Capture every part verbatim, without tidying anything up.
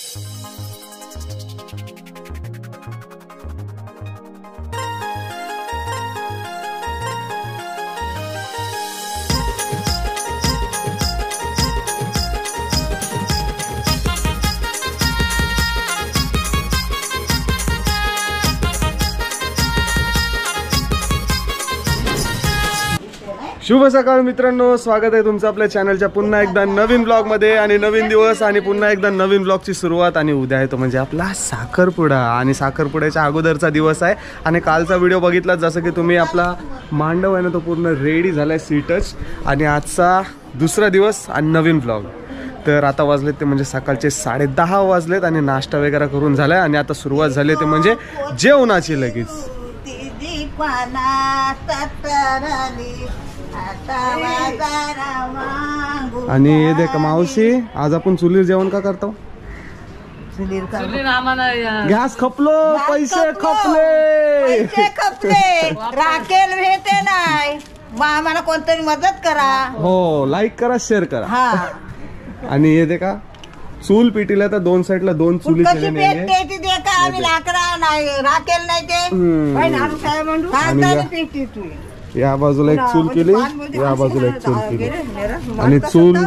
शुभ सकाळ मित्रांनो, स्वागत आहे तुमचं आपल्या चॅनलच्या पुन्हा एकदा नवीन ब्लॉग मध्ये आणि नवीन दिवस आणि पुन्हा एकदा नवीन ब्लॉगची सुरुवात. आणि उद्या आहे तो म्हणजे आपला साखरपुडा आणि साखरपुड्याच्या अगोदरचा दिवस आहे. आणि कालचा व्हिडिओ बघितला जसं की तुम्ही, आपला मांडव आहे ना तो पूर्ण रेडी झालाय सीटच. आणि आजचा दुसरा दिवस आणि नवीन ब्लॉग. तर आता वाजलेत ते म्हणजे सकाळचे साडे दहा वाजलेत आणि नाश्ता वगैरे करून झालाय आणि आता सुरुवात झाली ते म्हणजे जेवणाची लगेच. आणि हे देख मावशी, आज आपण चुलीवर जेवण का करतो? गॅस खपलो, पैसे खपले, राखेल भेटे नाही, आम्हाला कोणतरी मदत करा. हो, लाईक करा, शेअर करा. आणि हे देखा चूल पिटीला तर दोन साईडला दोन चुली केलेले लाकडा नाही, राखेल नाही ते. या बाजूला एक चूल केली, या बाजूला एक चूल केली. आणि चूल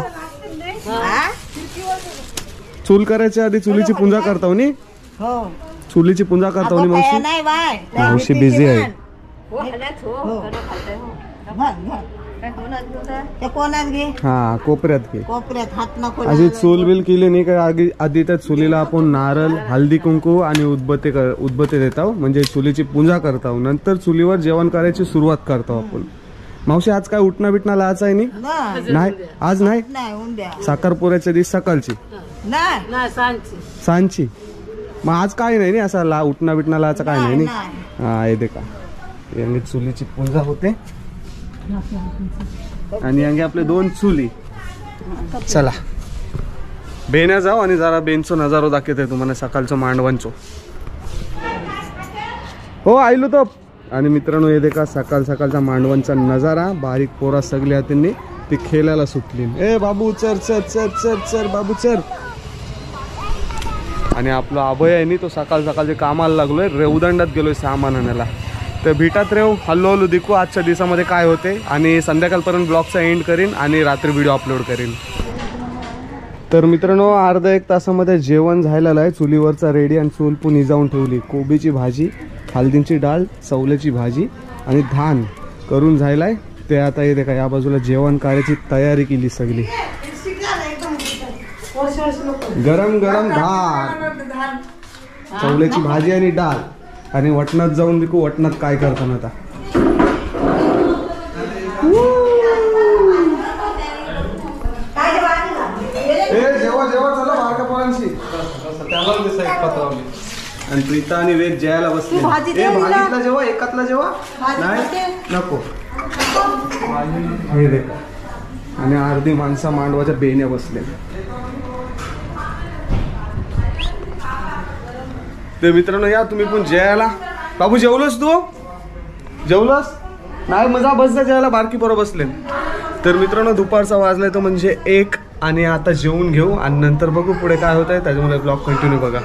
चूल करायच्या आधी चुलीची पूजा करताव नी. चुलीची पूजा करताव नी मावशी. मावशी बिझी आहे. हा, कोपऱ्यात घे. आधी चूल बिल केली नाही का? आधी त्या चुलीला आपण नारळ, हळदी कुंकू आणि उदबत्ती उदबत्ती देतो, म्हणजे चुलीची पूजा करतो. नंतर चुलीवर जेवण करायची सुरुवात करतो आपण. मावशी, आज काय उठणा बिटणा लाच आहे नाही? आज नाही, साखरपुड्याच्या दिवस सकाळची सांची. मग आज काय नाही ना असा ला उठणा बिटणा लाचा काय नाही. हा, हे देखा यांनी चुलीची पूजा होते आणि यांगे आपले दोन चुली. चला बेण्या जाऊ आणि जरा बेनचो नजारो दाखवते तुम्हाला सकाळचं मांडवांचो. हो आईलो तो. आणि मित्रांनो, हे देखा सकाळ सकाळचा मांडवांचा नजारा. बारीक पोरा सगळी हातींनी ती खेळायला सुटली. ए बाबू चर चर चर चर चर बाबू चर. आणि आपला अभय आहे नी तो सकाळ सकाळचे कामाला लागलोय, रेवदंडात गेलोय सामान आणायला. तर भेटात रेव हल्लो हल्लो दिकू आजच्या दिवसामध्ये काय होते. आणि संध्याकाळपर्यंत ब्लॉगचा एंड करीन आणि रात्री व्हिडिओ अपलोड करीन. तर मित्रांनो, अर्धा एक तासामध्ये जेवण झालेलं आहे. चुलीवरचा रेडी आणि चूल पण इजावून ठेवली. कोबीची भाजी, हळदीची डाळ, चवल्याची भाजी आणि धान करून झालाय. ते आता येते का या बाजूला जेवण करायची तयारी केली सगळी. गरम गरम धान, चवल्याची भाजी आणि डाळ. आणि वटणात जाऊन दिकू वटणात काय करताना आता. जेव्हा जेव्हा चला बारका पोरांशी. आणि प्रीता आणि वेद जेवायला बसले. भाजीतला जेव्हा एकातला जेव्हा नाही नको. हे देख. आणि अर्धी माणसं मांडवाच्या बेण्या बसले. ते मित्रांनो, या तुम्ही पण जेवायला. बाबू जेवलोस तू? जेवलोस नाही? मजा बस जा जेवायला, बारकी पोरं बसले. तर मित्रांनो, दुपारचा वाजलाय तो म्हणजे एक. आणि आता जेवून घेऊ आणि नंतर बघू पुढे काय होत आहे. त्याच्यामुळे ब्लॉग कंटिन्यू बघा.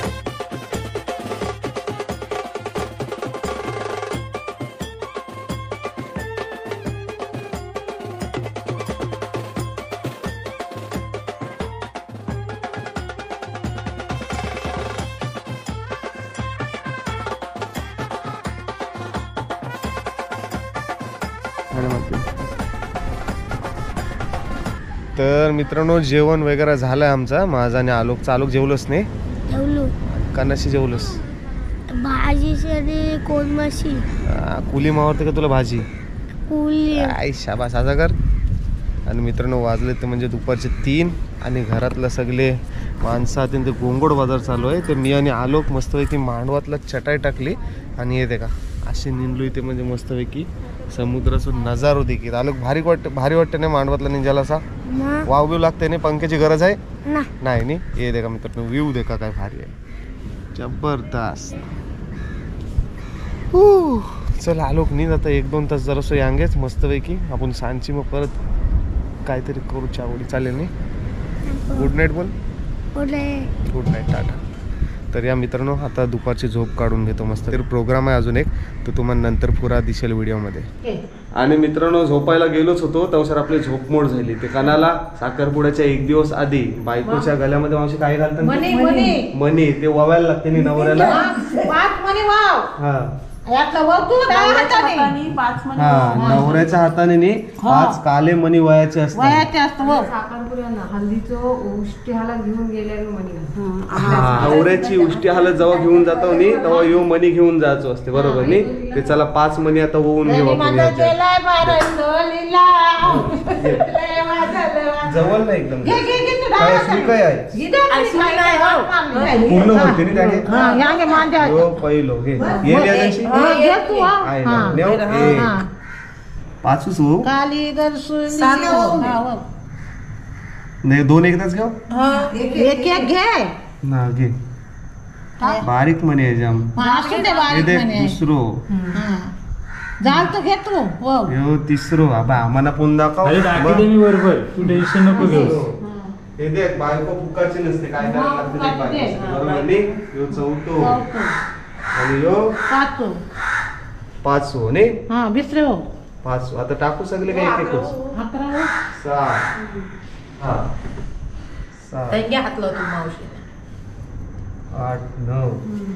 तर मित्रांनो, जेवण वगैरे झालंय आमचं. माझा आणि आलोक. आलोक जेवलोस नाही? जेवलो. कणाशी जेवलोस? भाजी आणि कोण माशी. कुली मावरते का तुला भाजी? कुली. आई शाबास, असा कर. आणि मित्रांनो, वाजले ते म्हणजे दुपारचे तीन. आणि घरातलं सगळे माणसं हातीन ते गोंगोड बाजार चालू आहे. तर मी आणि आलोक मस्तपैकी मांडवातला चटाई टाकली आणि येते का असे निंदलो इथे. म्हणजे मस्तपैकी समुद्राचा नजारो देखील. आलोक भारी वाटत भारी वाटते नाही मांडवातला निंजाला असा? वाव बिव लागते नाही? पंख्याची गरज आहे नाही नी? ये देखा मित्रांनो, व्ह्यू देखा काय भारी आहे, जबरदस्त. चल आलोक नी आता एक दोन तास जरासं यांगेच मस्तपैकी आपण सांची. मग परत काहीतरी करू चावडी. चालेल नाही? गुड नाईट बोल. Good night. Good night, tata. तर या मित्रांनो आता दुपारची झोप काढून घेतो मस्त. तर प्रोग्राम आहे अजून एक, तो तुम्हाला नंतर पुरा दिसेल व्हिडिओमध्ये. आणि मित्रांनो झोपायला गेलोच होतो तेव्हा सर आपली झोप मोड झाली. ते कानाला साखरपुड्याच्या एक दिवस आधी बायकोच्या गळ्यामध्ये मावशी काय घालतात? मणी. ते वावायला लागते नि नवऱ्याला. हा हा नवऱ्याच्या हाताने नी पाच काले मणी वयाचे असतात. नवऱ्याची उष्टी हालत जेव्हा घेऊन जातो नी तेव्हा यो मणी घेऊन जायचो असते, बरोबर नी? ते चला पाच मणी आता होऊन घेऊ आपण. जवळ नाही एकदम काय सुई आहे पूर्ण होते नी त्याने. यो पहिलो घे ये लिहायची आहे ना नेव एक पाचच हो नाही दोन एकदाच घेऊ एक एक घे ना घे. बारीक म्हणे जाम हे देख दुसरो जाल तो घे तू. यो तिसरो आबा आम्हाला पुन दाखव. बरोबर तू टेन्शन नको घेऊ. हे देख बायको फुकाची नसते काय करायला लागते ते बायको, बरोबर नी? यो चौथो आणि यो पाचो पाचवो नी हा बिसरे हो पाचवो. आता टाकू सगळे काय एक एकच. अकरा सहा हा सहा हातलो तू मावशी आठ नऊ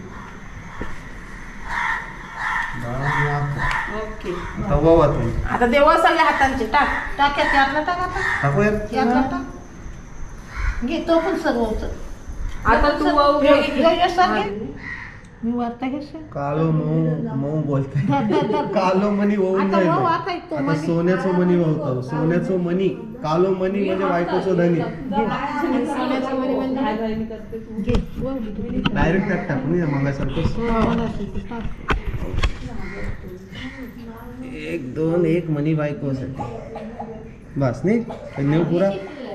दहा ओके. आता वावा तुम्ही आता देवा सगळ्या हातांचे टाक टाक यातला टाक आता टाकू यार. यातला टाक घे तो पण सर्व होतं. आता तू वाहू घे. मी वार्ता घेस कालो मऊ मऊ बोलताय. कालो मनी होऊन आता जाईल. वाहू आता एक तो आता मणी. सोन्याचं मनी वाहतो. सोन्याचं मनी कालो मनी म्हणजे बायकोचं धनी. सोन्याचं मणी म्हणजे घे वाहू घे. डायरेक्ट त्यात टाकून या मगासारखं. एक दोन एक मनी बायकोसाठी बस नाही नेऊ पुरा.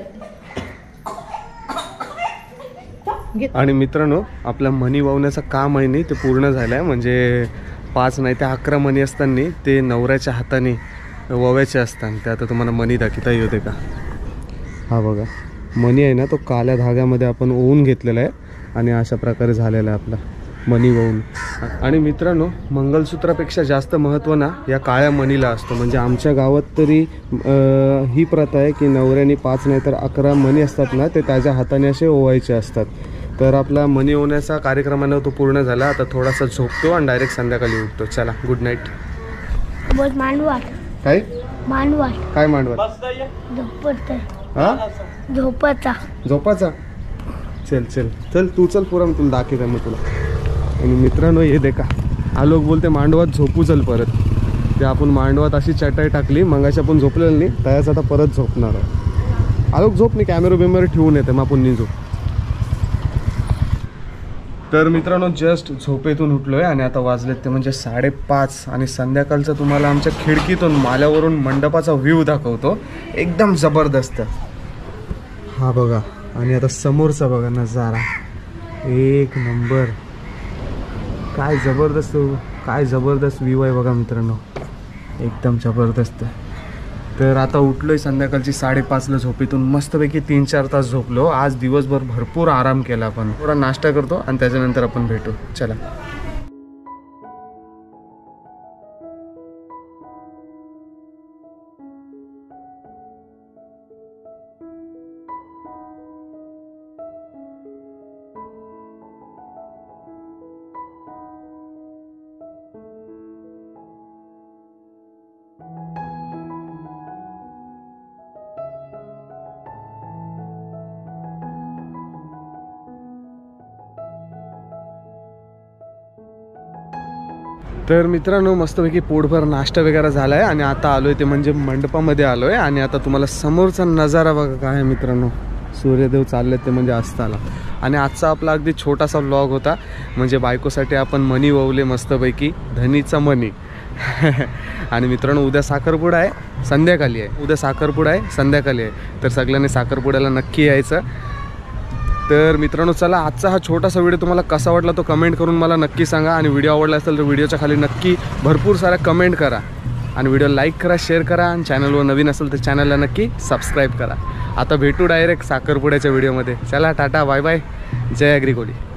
आणि मित्रांनो आपल्या मणी वावण्याचं काम आहे नाही ते पूर्ण झालं आहे. म्हणजे पाच नाही ते अकरा मणी असताना ते नवऱ्याच्या हाताने वव्याचे असतात. ते आता तुम्हाला मणी दाखवता येते का? हा बघा मणी आहे ना तो काळ्या धाग्यामध्ये आपण ओवून घेतलेला आहे आणि अशा प्रकारे झालेला आहे आपला मणी वाहून. आणि मित्रांनो मंगलसूत्रापेक्षा जास्त महत्त्व ना या काळ्या मणीला असतो. म्हणजे आमच्या गावात तरी ही प्रथा आहे की नवऱ्याने पाच नाही तर अकरा मणी असतात ना ते त्याच्या हाताने असे ओवायचे असतात. तर आपला मणी ओवण्याचा कार्यक्रमानं तो पूर्ण झाला. आता थोडासा झोपतो आणि डायरेक्ट संध्याकाळी उठतो. चला गुड नाईट. बहुत मांडवाट काय मांडवाट काय मांडवा झोपत हा झोपाचा झोपाचा. चल चल चल तू चल पुरा मी तुला दाखवते मग तुला. आणि मित्रांनो हे देखा हा लोक बोलते मांडवात झोपू चल परत. ते आपण मांडवात अशी चटाई टाकली मगाशी आपण झोपलेलं नाही त्याच आता परत झोपणार आहे. हा लोक झोप नाही कॅमेरा बिमेरा ठेवून येते मग आपण नाही झोप. तर मित्रांनो जस्ट झोपेतून उठलो आहे आणि आता वाजलेत ते म्हणजे साडेपाच. आणि संध्याकाळचं तुम्हाला आमच्या खिडकीतून माल्यावरून मंडपाचा व्ह्यू दाखवतो एकदम जबरदस्त. हा बघा आणि आता समोरचा बघा नजारा एक नंबर. काय जबरदस्त काय जबरदस्त व्ह्यू आहे बघा मित्रांनो एकदम जबरदस्त. तर आता उठलोय संध्याकाळची साडेपाचला झोपेतून मस्तपैकी तीन चार तास झोपलो. आज दिवसभर भरपूर आराम केला. आपण थोडा नाश्ता करतो आणि त्याच्यानंतर आपण भेटू. चला. तर मित्रांनो मस्तपैकी पोटभर नाश्ता वगैरे झाला आहे आणि आता आलो आहे ते म्हणजे मंडपामध्ये आलो आहे. आणि आता तुम्हाला समोरचा नजारा बघा काय आहे मित्रांनो. सूर्यदेव चालले ते म्हणजे अस्ताला. आणि आजचा आपला अगदी छोटासा व्लॉग होता. म्हणजे बायकोसाठी आपण मणी ववले मस्तपैकी धनीचा मणी. आणि मित्रांनो उद्या साखरपुडा आहे संध्याकाळी आहे. उद्या साखरपुडा आहे संध्याकाळी आहे. तर सगळ्यांनी साखरपुड्याला नक्की यायचं. तर मित्रांनो चला आजचा हा छोटासा व्हिडिओ तुम्हाला कसा वाटला तो कमेंट करून मला नक्की सांगा. आणि व्हिडिओ आवडला असेल तर व्हिडिओच्या खाली नक्की भरपूर सारा कमेंट करा आणि व्हिडिओ लाईक करा शेअर करा. आणि चॅनलवर नवीन असेल तर चॅनलला नक्की सबस्क्राईब करा. आता भेटू डायरेक्ट साखरपुड्याच्या व्हिडिओमध्ये. चला टाटा बाय बाय, जय अग्रिकोली.